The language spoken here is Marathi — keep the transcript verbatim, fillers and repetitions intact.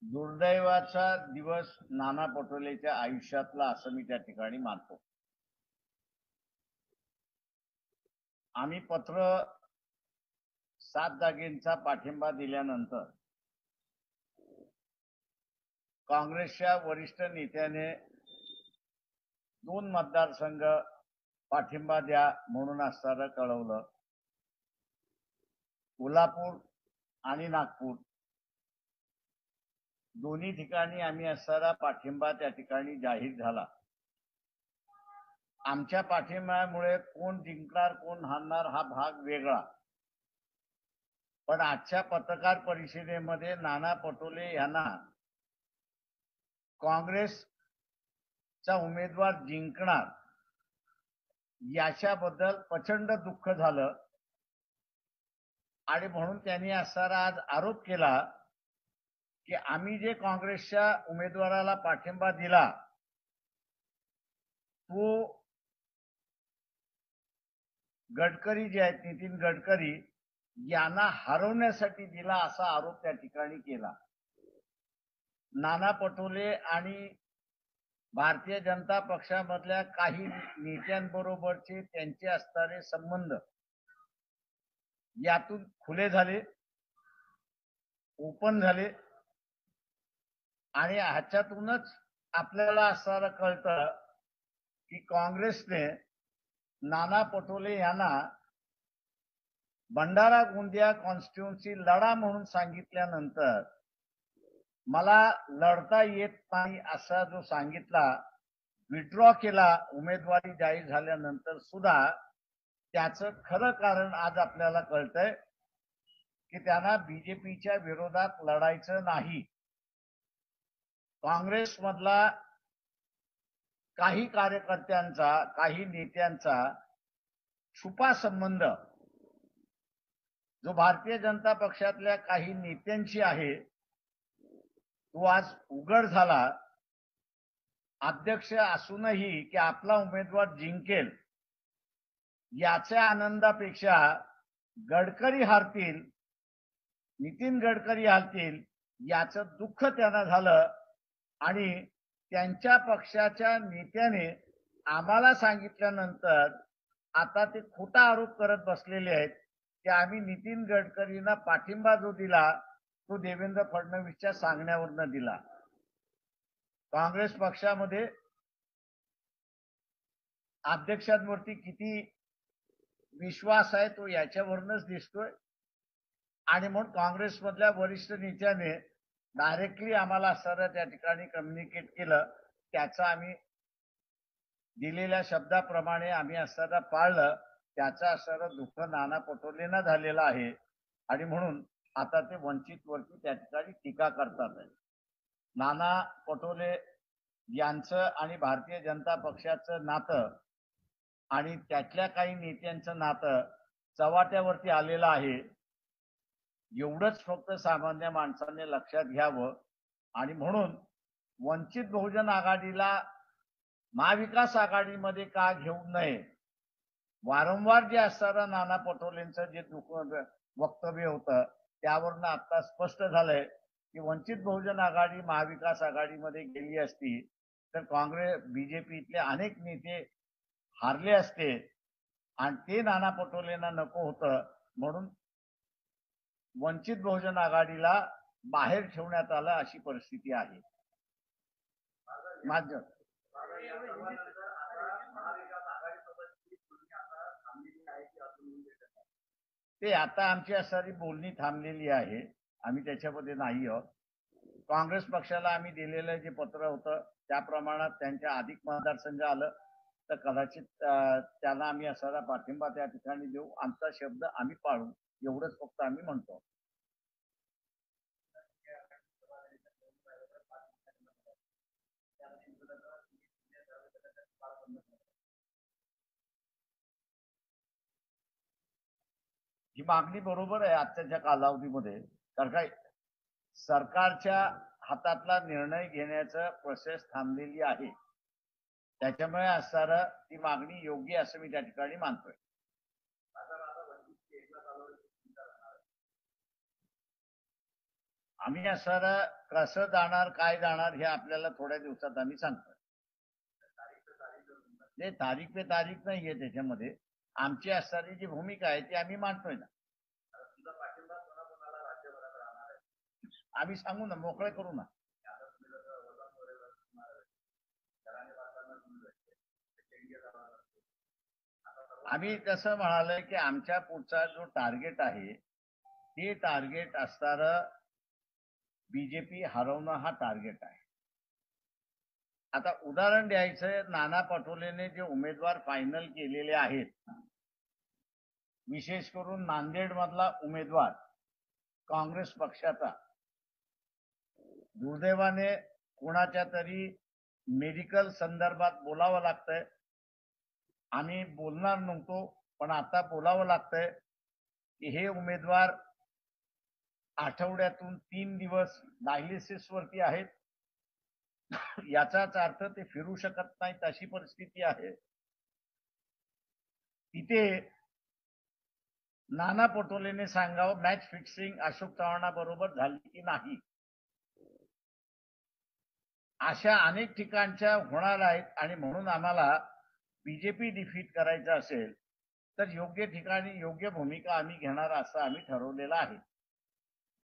दुर्दैवाचा दिवस नाना पटोलेच्या आयुष्यातला असं मी त्या ठिकाणी मानतो. आम्ही पत्र सात जागेंचा पाठिंबा दिल्यानंतर काँग्रेसच्या वरिष्ठ नेत्याने दोन मतदारसंघ पाठिंबा द्या म्हणून असताना कळवलं. कोल्हापूर आणि नागपूर दोन्ही ठिकाणी आम्ही असताना पाठिंबा त्या ठिकाणी जाहीर झाला. आमच्या पाठिंब्यामुळे कोण जिंकणार कोण हारणार हा भाग वेगळा, पण आजच्या पत्रकार परिषदेमध्ये नाना पटोले यांना काँग्रेसचा उमेदवार जिंकणार याच्याबद्दल प्रचंड दुःख झालं आणि म्हणून त्यांनी असा आज आरोप केला की आम्ही जे काँग्रेसच्या उमेदवाराला पाठिंबा दिला तो गडकरी जे आहेत नितीन गडकरी यांना हरवण्यासाठी दिला असा आरोप त्या ठिकाणी केला. नाना पटोले आणि भारतीय जनता पक्षामधल्या काही नेत्यांबरोबरचे त्यांचे असणारे संबंध यातून खुले झाले, ओपन झाले आणि ह्याच्यातूनच आपल्याला असं कळतं की काँग्रेसने नाना पटोले यांना भंडारा गोंदिया कॉन्स्टिट्युन्सी लढा म्हणून सांगितल्यानंतर मला लढता येत नाही असा जो सांगितला, विड्रॉ केला उमेदवारी जाहीर झाल्यानंतर सुद्धा त्याचं खरं कारण आज आपल्याला कळतंय की त्यांना बीजेपीच्या विरोधात लढायचं नाही. काँग्रेसमधला काही कार्यकर्त्यांचा काही नेत्यांचा छुपा संबंध जो भारतीय जनता पक्षातल्या काही नेत्यांशी आहे तो आज उघड झाला. अध्यक्ष असूनही की आपला उमेदवार जिंकेल याच्या आनंदापेक्षा गडकरी हारतील, नितीन गडकरी हारतील याचं दुःख त्यांना झालं आणि त्यांच्या पक्षाच्या नेत्याने आम्हाला सांगितल्यानंतर आता ते खोटा आरोप करत बसलेले आहेत की आम्ही नितीन गडकरींना पाठिंबा जो दिला तो देवेंद्र फडणवीसच्या सांगण्यावरनं दिला. काँग्रेस पक्षामध्ये अध्यक्षांवरती किती विश्वास आहे तो याच्यावरूनच दिसतोय आणि म्हणून काँग्रेसमधल्या वरिष्ठ नेत्याने डायरेक्टली आम्हाला असं त्या ठिकाणी कम्युनिकेट केलं. त्याचा आम्ही दिलेल्या शब्दाप्रमाणे आम्ही असताना पाळलं. त्याचा असणारं दुःख नाना पटोलेंना झालेलं आहे आणि म्हणून आता ते वंचित वरती त्या ठिकाणी टीका करतात आहे. नाना पटोले यांचं आणि भारतीय जनता पक्षाचं नातं आणि त्यातल्या काही नेत्यांचं नातं चव्हाट्यावरती आलेलं आहे. एवढंच फक्त सामान्य माणसाने लक्षात घ्यावं आणि म्हणून वंचित बहुजन आघाडीला महाविकास आघाडीमध्ये का घेऊ नये. वारंवार जे असणारं नाना पटोलेंचं जे वक्तव्य होतं त्यावरनं आता स्पष्ट झालंय की वंचित बहुजन आघाडी महाविकास आघाडीमध्ये गेली असती तर काँग्रेस बीजेपीतले अनेक नेते हारले असते आणि ते नाना पटोलेंना नको होतं म्हणून वंचित बहुजन आघाडीला बाहेर ठेवण्यात आलं अशी परिस्थिती आहे. माझं ते आता आमची असणारी बोलणी थांबलेली आहे. आम्ही त्याच्यामध्ये नाही आहोत. काँग्रेस पक्षाला आम्ही दिलेलं जे पत्र होतं त्या प्रमाणात त्यांच्या अधिक मतदारसंघ आलं तर कदाचित त्यांना आम्ही असा पाठिंबा त्या ठिकाणी देऊ. आमचा शब्द आम्ही पाळू एवढंच फक्त आम्ही म्हणतो. ही मागणी बरोबर आहे आजच्या कालावधीमध्ये, कारण काय सरकारच्या हातातला निर्णय घेण्याचं प्रोसेस थांबलेली आहे. त्याच्यामुळे असणारं ती मागणी योग्य असं मी त्या ठिकाणी मानतोय. आम्ही असं कसं जाणार काय जाणार हे आपल्याला थोड्या दिवसात आम्ही सांगतो. ते तारीख पे तारीख नाहीये त्याच्यामध्ये. आमची असणारी जी भूमिका आहे ती आम्ही मांडतोय ना. आम्ही सांगू ना, मोकळे करू ना. आम्ही तसं म्हणालोय की आमच्या पुढचा जो टार्गेट आहे ते टार्गेट असणार बीजेपी हरवणं हा टार्गेट आहे. आता उदाहरण द्यायचं, नाना पटोलेने जे उमेदवार फायनल केलेले आहेत, विशेष करून नांदेड मधला उमेदवार काँग्रेस पक्षाचा, दुर्दैवाने कोणाच्या तरी मेडिकल संदर्भात बोलावं लागतंय. आम्ही बोलणार नव्हतो, पण आता बोलावं लागतंय की हे उमेदवार आठवड्यातून तीन दिवस डायलिसिस वरती आहेत. याचाच अर्थ ते फिरू शकत नाहीत अशी परिस्थिती आहे. तिथे नाना पटोलेने सांगावं मॅच फिक्सिंग अशोक चव्हाणाबरोबर झाली की नाही. अशा अनेक ठिकाणच्या होणार आहेत आणि म्हणून आम्हाला बीजेपी डिफीट करायचं असेल तर योग्य ठिकाणी योग्य भूमिका आम्ही घेणार असं आम्ही ठरवलेलं आहे.